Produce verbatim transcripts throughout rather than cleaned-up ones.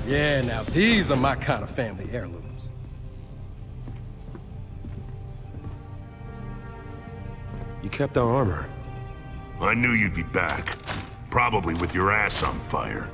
Yeah, now these are my kind of family heirlooms. You kept our armor. I knew you'd be back. Probably with your ass on fire.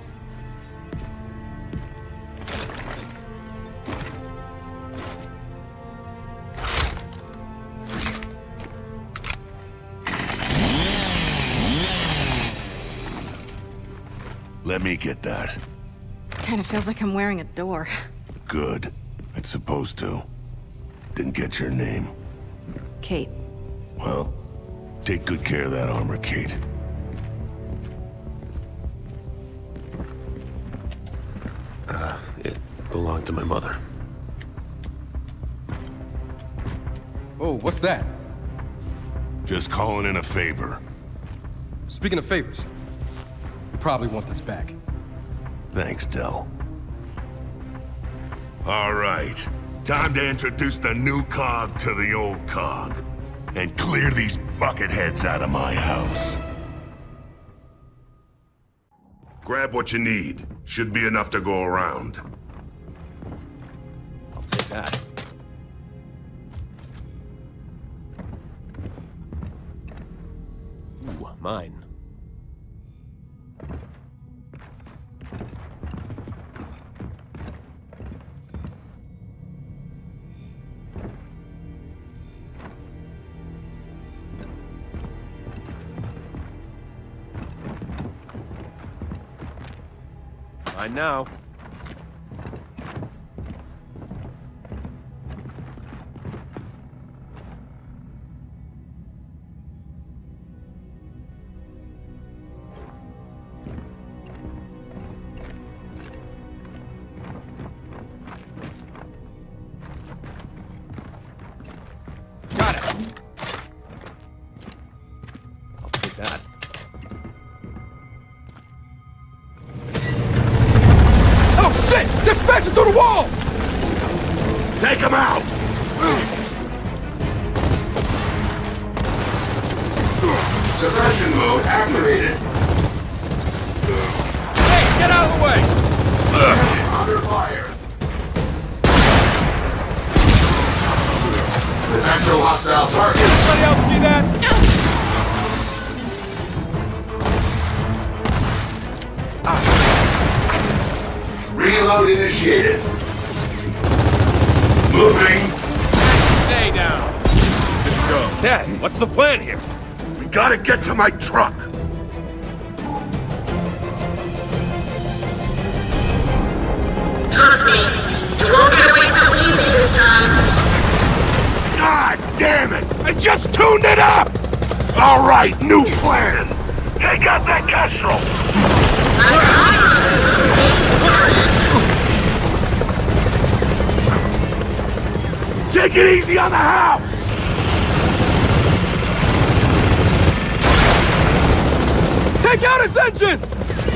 Let me get that. Kinda feels like I'm wearing a door. Good. It's supposed to. Didn't get your name. Kate. Well, take good care of that armor, Kate. Uh, it belonged to my mother. Oh, what's that? Just calling in a favor. Speaking of favors, you probably want this back. Thanks, Del. All right. Time to introduce the new cog to the old cog. And clear these bucketheads out of my house. Grab what you need. Should be enough to go around. I'll take that. Ooh, mine. Mine now. Got it. I'll take that. They're smashing through the walls! Take them out! Suppression mode activated. Hey, get out of the way! Under fire. Potential hostile target. Anybody else see that? Reload initiated. Moving. Stay down. Good to go. Dad, what's the plan here? We gotta get to my truck. Trust me, you won't get away so easy this time. God damn it! I just tuned it up! All right, new plan. Take out that Kestrel. Take it easy on the house! Take out his engines!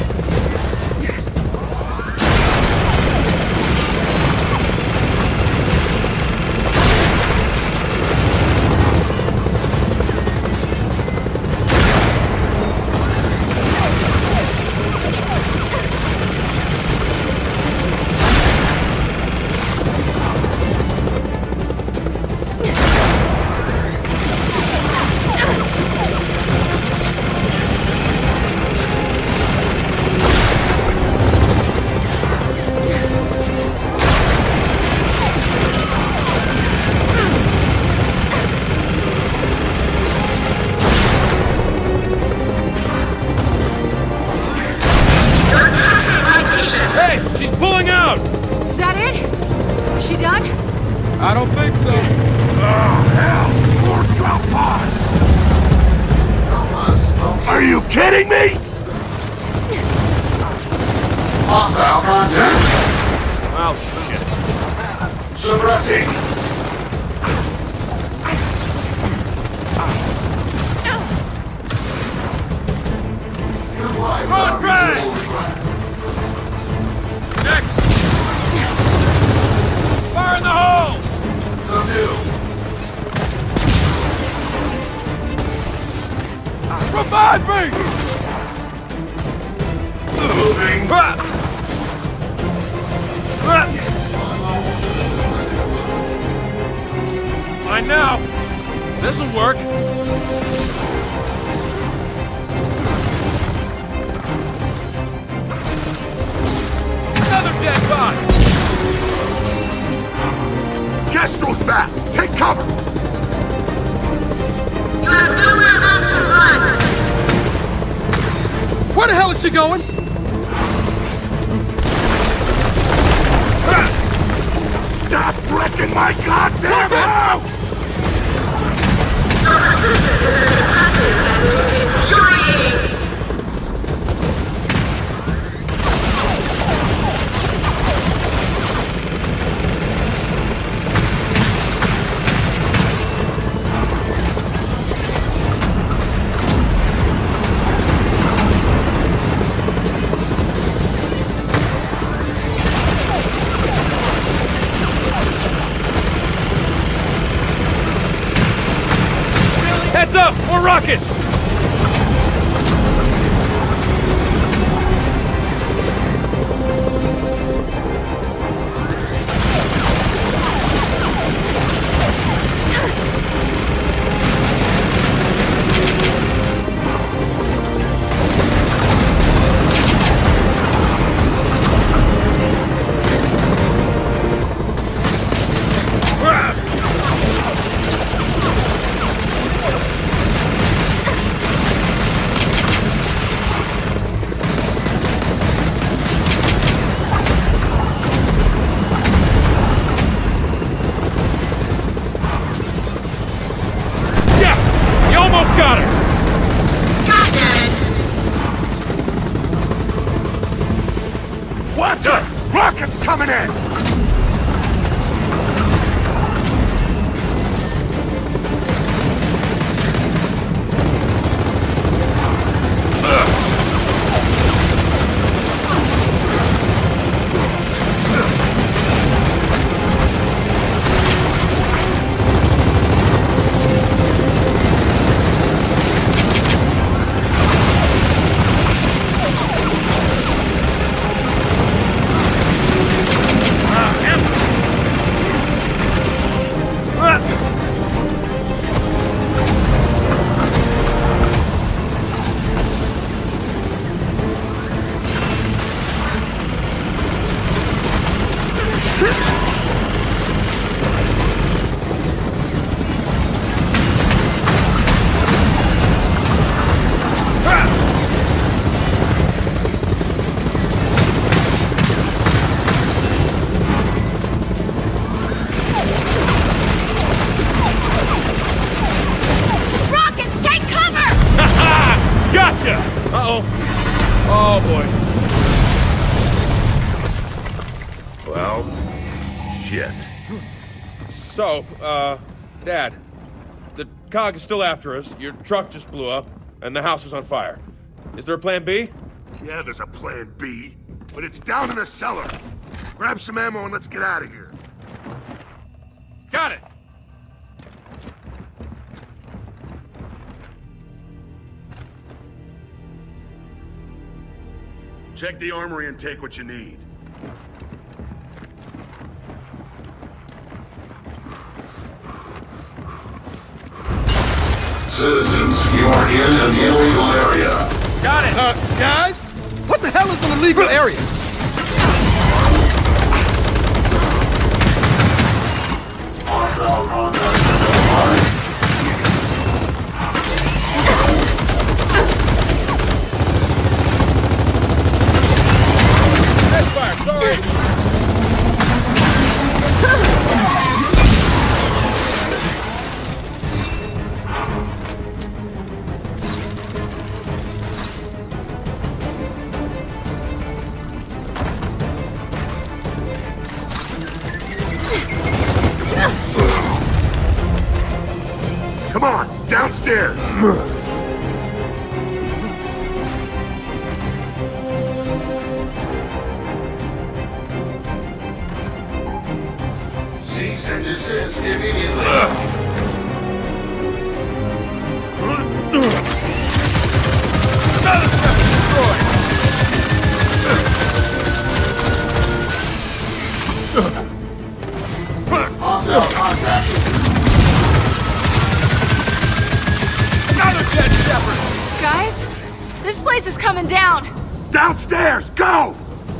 I don't think so. Oh, hell! More drop pods! Are you kidding me? Hostile contact. Oh, shit. Suppressing. Run, Brad! Next! Fire in the hole! Subdue. Revive me! Moving. Ah! Fine now. This'll work. Another dead body! Kestrel's back! Take cover! You have nowhere left to run. Where the hell is she going? Stop wrecking my goddamn house! Your persistence in this passive method is infuriating. Heads up! More rockets! Got her! God damn it! Watch it! Rockets coming in! Uh-oh. Oh, boy. Well, shit. So, uh, Dad, the cog is still after us, your truck just blew up, and the house is on fire. Is there a plan B? Yeah, there's a plan B, but it's down in the cellar. Grab some ammo and let's get out of here. Got it! Check the armory and take what you need. Citizens, you are in an illegal area. Got it! Uh, guys? What the hell is an illegal area? Hostile contact identified. Fire, sorry! Come on, downstairs! Cease and desist immediately. Another step destroyed! Hostile contact. Downstairs, go!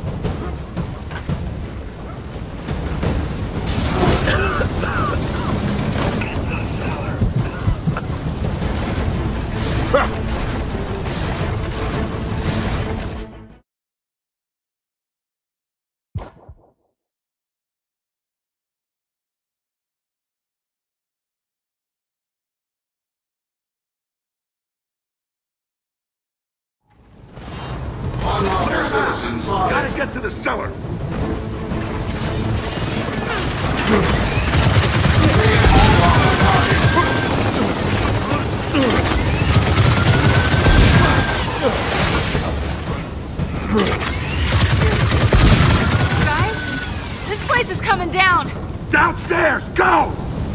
Unlawful citizens spotted. Gotta get to the cellar. Guys, this place is coming down. Downstairs, go!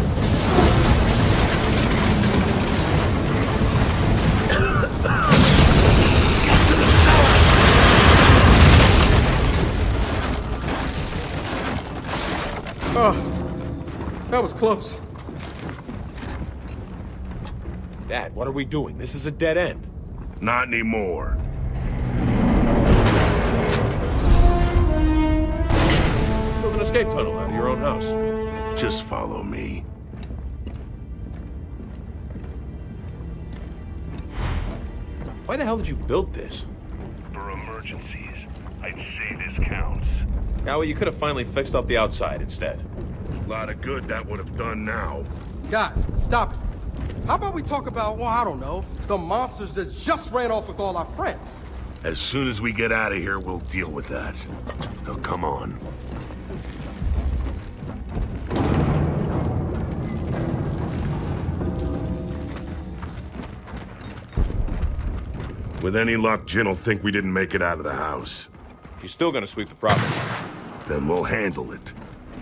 Oh, that was close. Dad, what are we doing? This is a dead end. Not anymore. Build an escape tunnel out of your own house. Just follow me. Why the hell did you build this? For emergencies, I'd say this counts. Yeah, well, you could have finally fixed up the outside instead. A lot of good that would have done now. Guys, stop it. How about we talk about, well, I don't know, the monsters that just ran off with all our friends? As soon as we get out of here, we'll deal with that. Now, come on. With any luck, Jin will think we didn't make it out of the house. She's still gonna sweep the property. Then we'll handle it.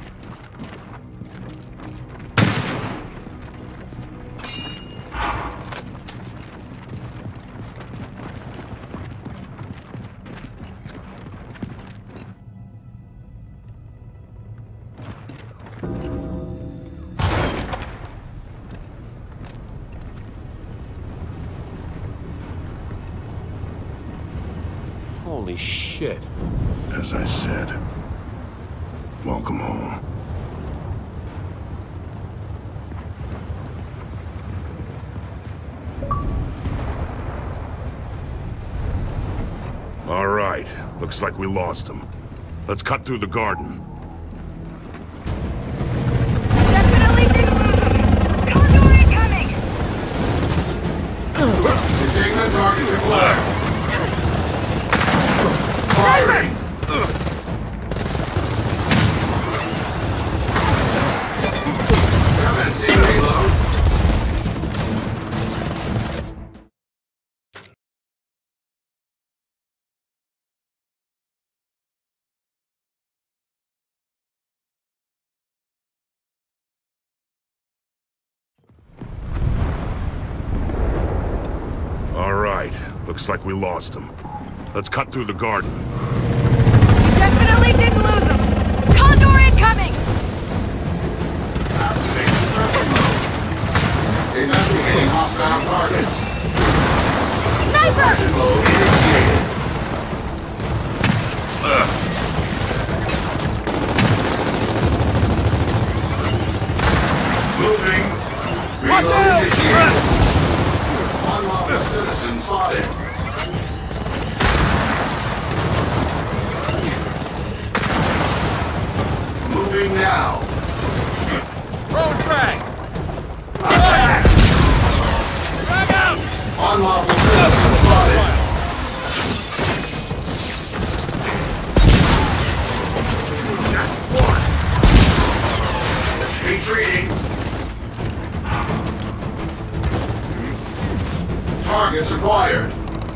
Holy shit. As I said, welcome home. All right, looks like we lost him. Let's cut through the garden. Definitely did. Condor incoming! Take the target to black. Firing! Haven't seen a reload. All right, looks like we lost him. Let's cut through the garden. Definitely didn't lose him! Condor incoming! Investigating hostile targets. Sniper! Suppression mode initiated. Moving. Reload initiated. Unlawful citizen spotted. Moving now. Throw frag! Attack! Frag out! Unlawful citizen spotted. Retreating. Targets acquired.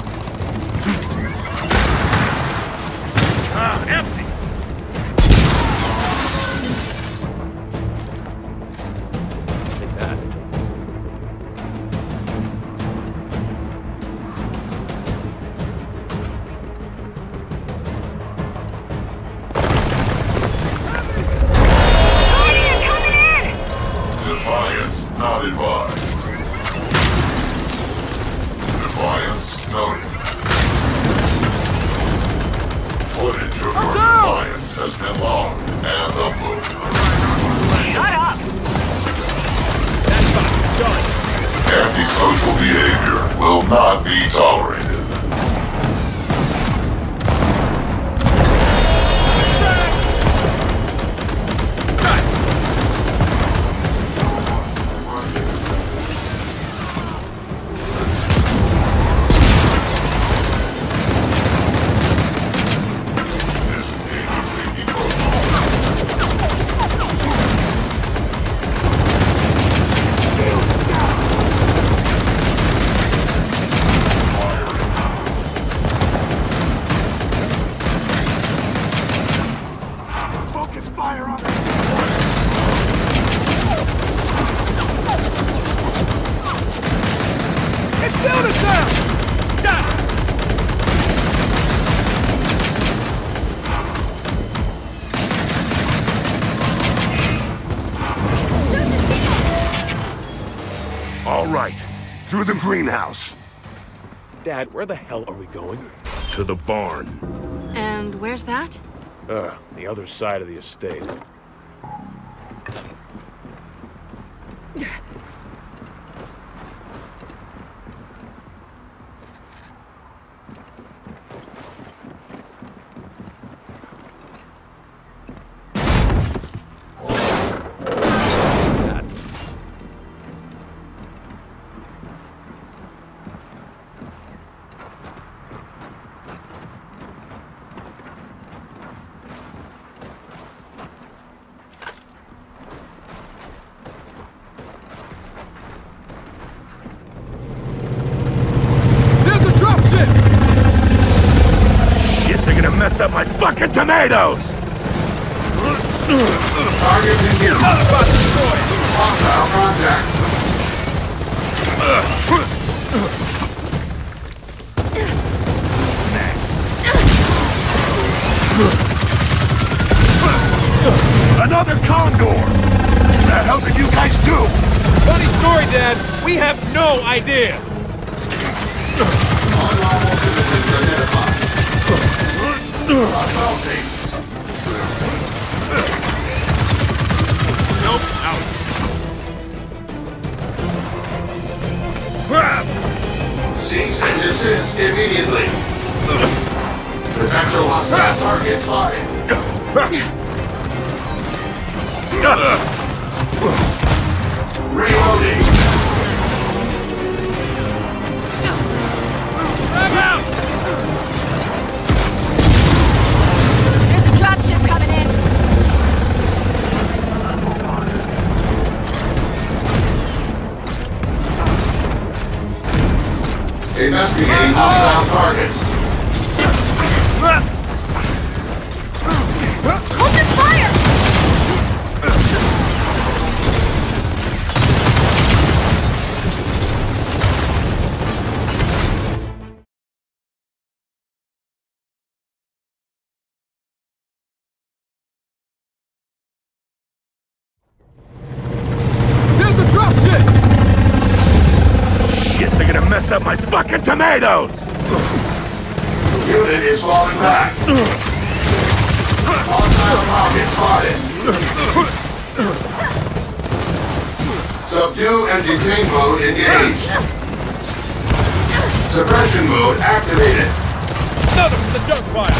Ah, empty! Take that. Guardian coming in! Defiance not advised. Defiance advantage of your defiance has been long and the book. Shut up! Antisocial behavior will not be tolerated. All right, through the greenhouse. Dad, where the hell are we going? To the barn. And where's that? Uh, the other side of the estate. Mess up my fucking tomatoes! Target in view. Hostile contact. Another condor! What the hell did you guys do? Funny story, Dad. We have no idea. Unlawful citizens identified. Assaulting. Nope, out. Cease and desist immediately. Potential hostile target spotted. Reloading. Back out! There's a dropship coming in. Investigating hostile targets. Open fire! There's a dropship! Shit, they're gonna mess up my fucking tomatoes! Unit is falling back. Hostile target spotted. Subdue and detain mode engaged. Suppression mode activated. Another from the junk pile.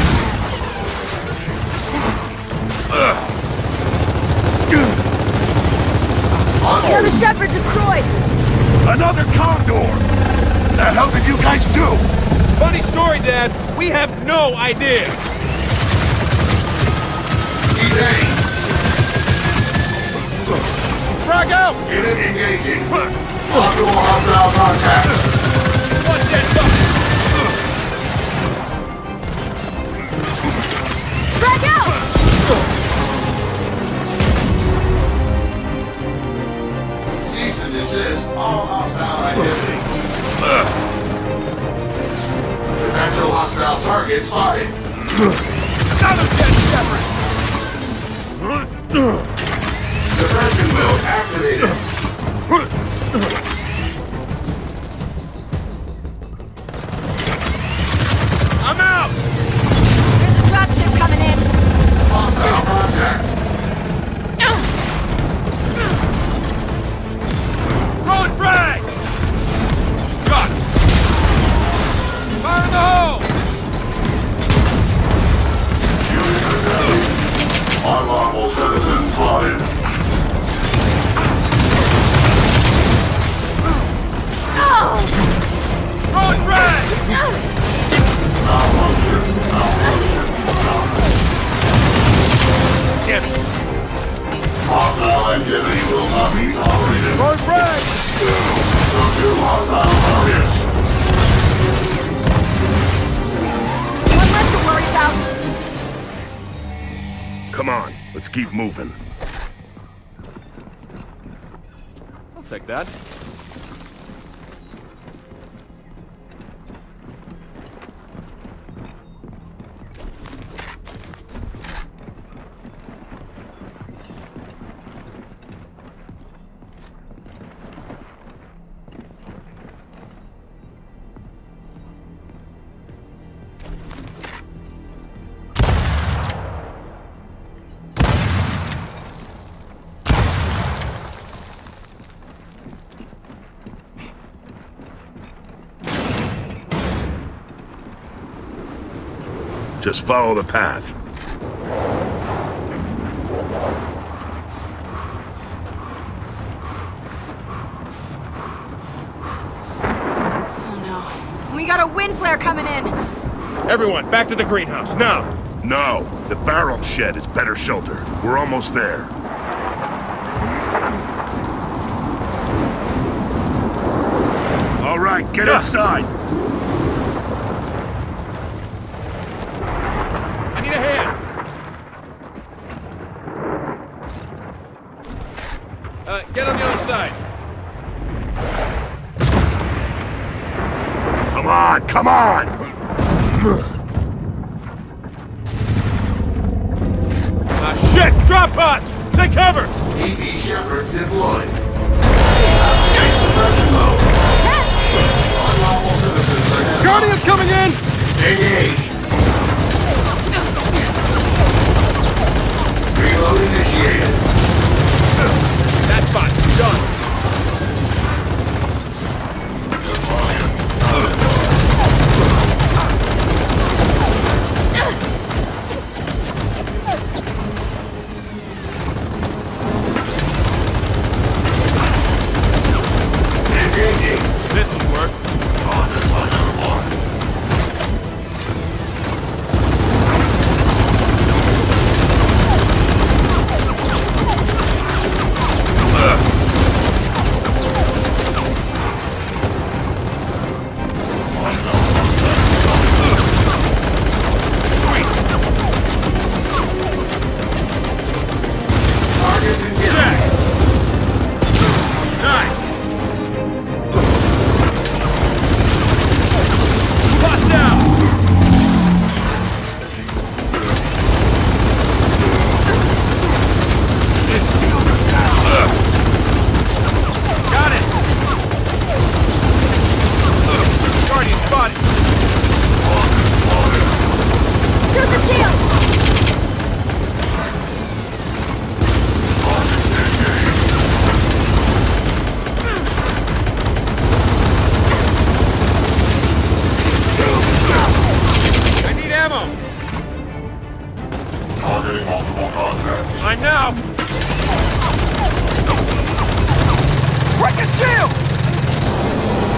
On Another hold. Shepherd destroyed. Another condor! What the hell did you guys do? Funny story, Dad. We have no idea. Detain. Frag out! Unit engaging. Possible hostile contact. One dead buck. Frag out! Cease and desist all hostile activity. Potential hostile target spotted. Another dead shepherd. Suppression mode activated. I'm out. There's a Let's keep moving. I'll take that. Just follow the path. Oh no. We got a wind flare coming in. Everyone, back to the greenhouse, now! No, the barrel shed is better shelter. We're almost there. All right, get Yeah. inside. I need a hand! Uh, get on the other side. Come on, come on! Ah, shit! Drop pods! Take cover! E P Shepard deployed. Escape suppression mode. Unlawful citizens ahead. Guardians coming in! Engage. Reload initiated. That's fine. Done. Engaging. This'll work. Targets engaged. Check! Nice! Bust out! Got it! Guardian spotted! Shoot the shield! I need ammo! Targeting multiple contacts. I know! Rocket shield!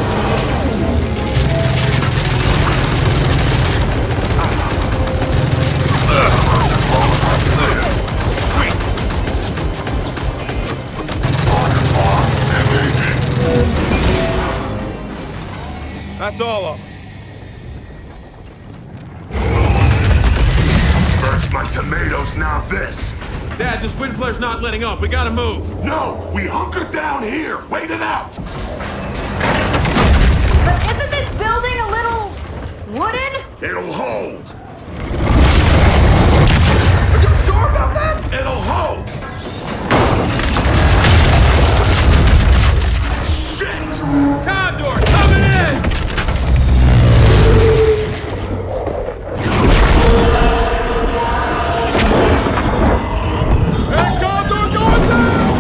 That's all of them. First my tomatoes, now this. Dad, this wind flare's not letting up. We gotta move. No, we hunker down here. Wait it out. But isn't this building a little wooden? It'll hold. Are you sure about that? It'll hold. Shit! Condor, coming in! Hey, Condor, going down!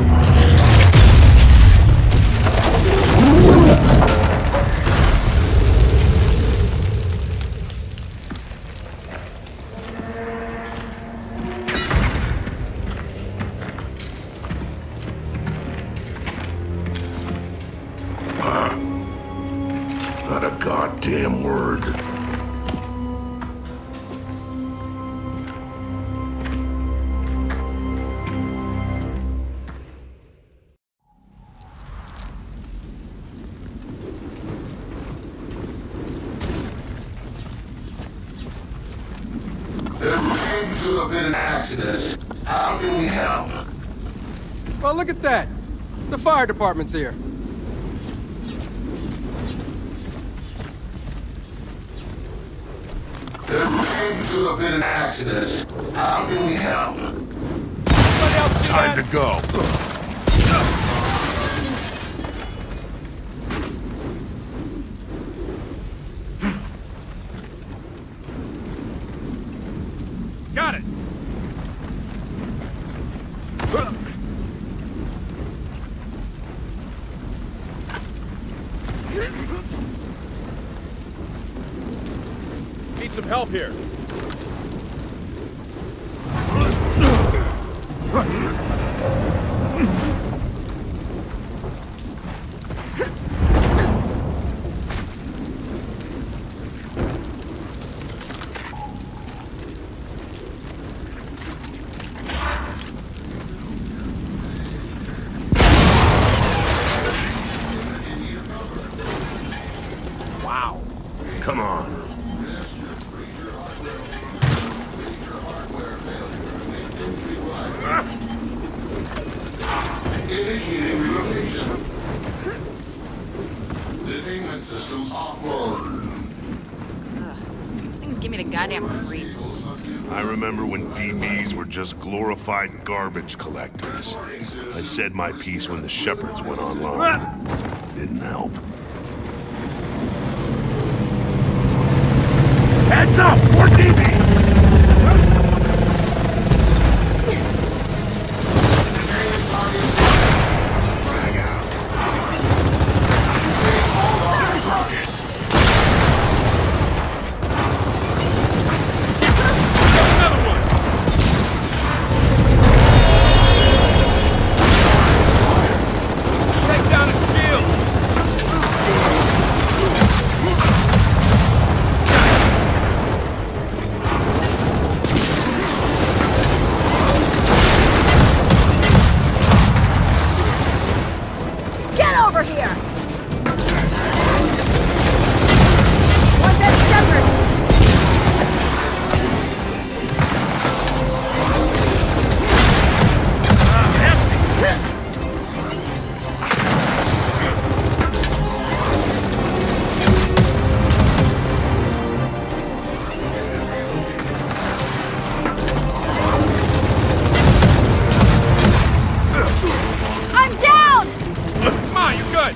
Not a goddamn word. There seems to have been an accident. How can we help? Well, look at that. The fire department's here. There seems to have been an accident. How can we help? Time to go. Got it! Need some help here. Wow. Come on. Initiating relocation. Detainment systems offload. These things give me the goddamn creeps. I remember when D Bs were just glorified garbage collectors. I said my piece when the Shepherds went online. Didn't help. Heads up! More D Bs! Get over here! What's that shepherd? I'm down! Come on, you're good!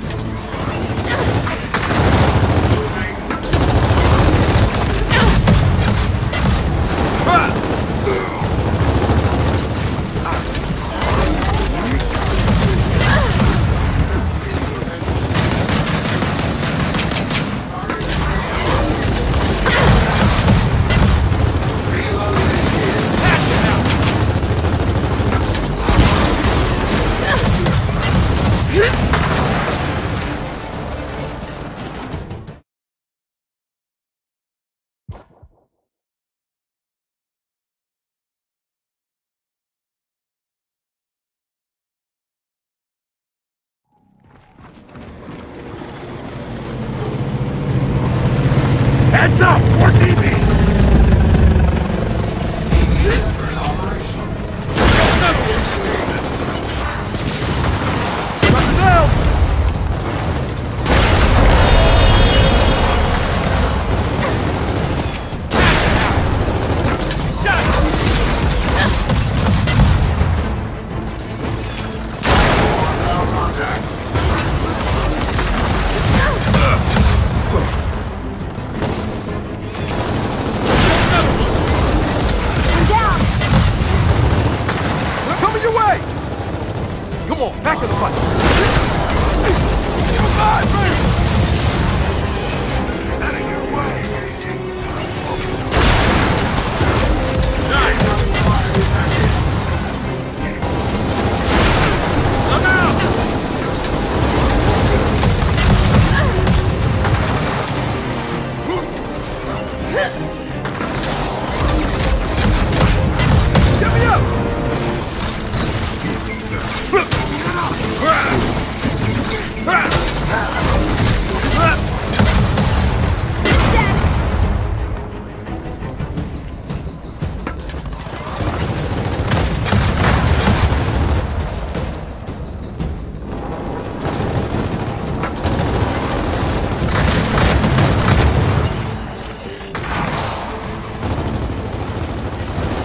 Heads up! More D Bs!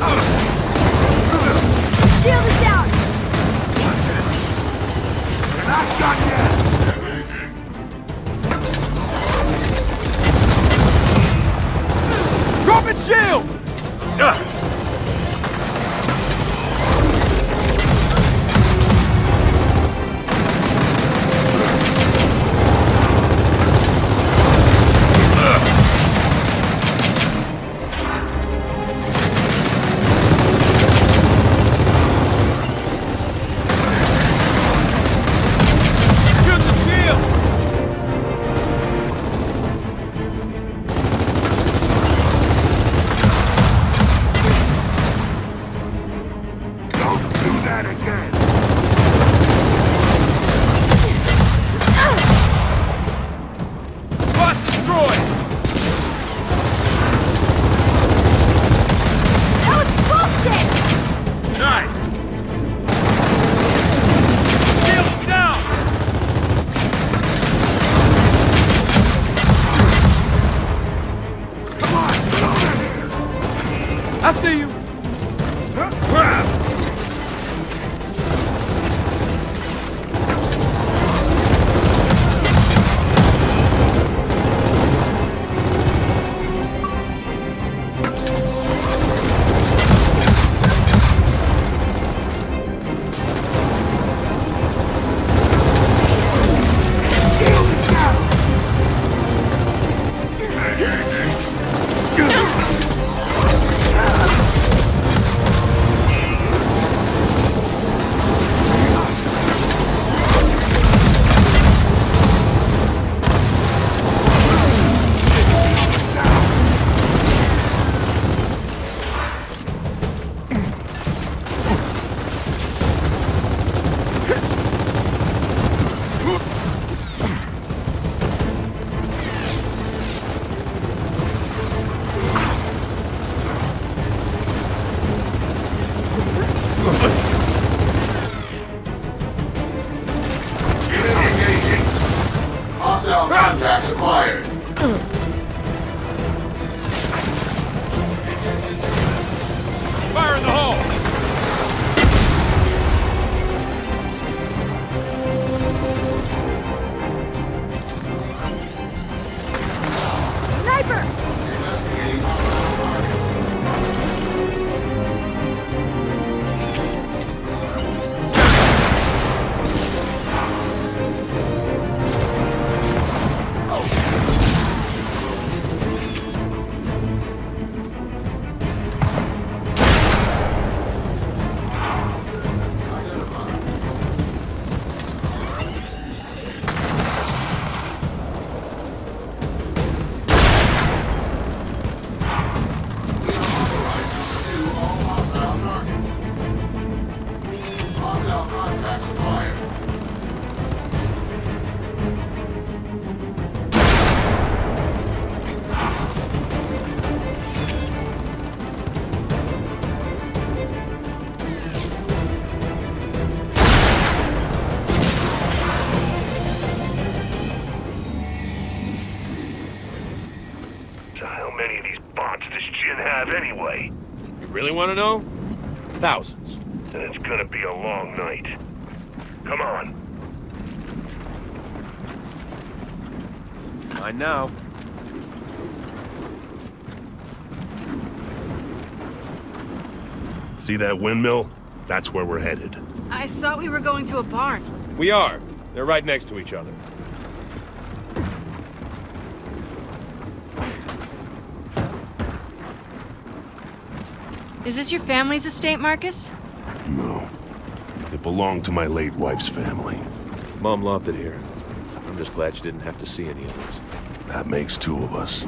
Shield is down! Watch it! We're not done yet! Drop it, shield! Ah. I see you. Contacts acquired. Fire in the hole! Sniper! Does Jin have anyway? You really want to know? Thousands. Then it's gonna be a long night. Come on. Mine now. See that windmill? That's where we're headed. I thought we were going to a barn. We are. They're right next to each other. Is this your family's estate, Marcus? No. It belonged to my late wife's family. Mom loved it here. I'm just glad she didn't have to see any of us. That makes two of us.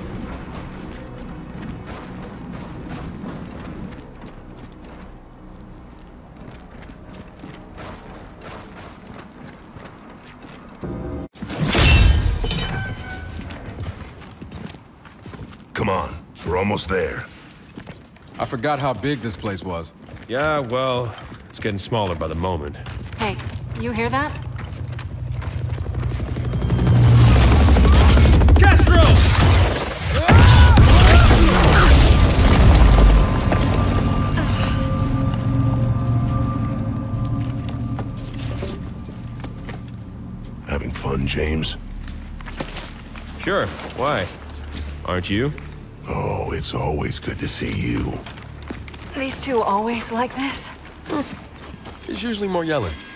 Come on, we're almost there. I forgot how big this place was. Yeah, well, it's getting smaller by the moment. Hey, you hear that? Castro! fun, James? Sure, why? Aren't you? Oh, it's always good to see you. These two always like this? It's usually more yelling.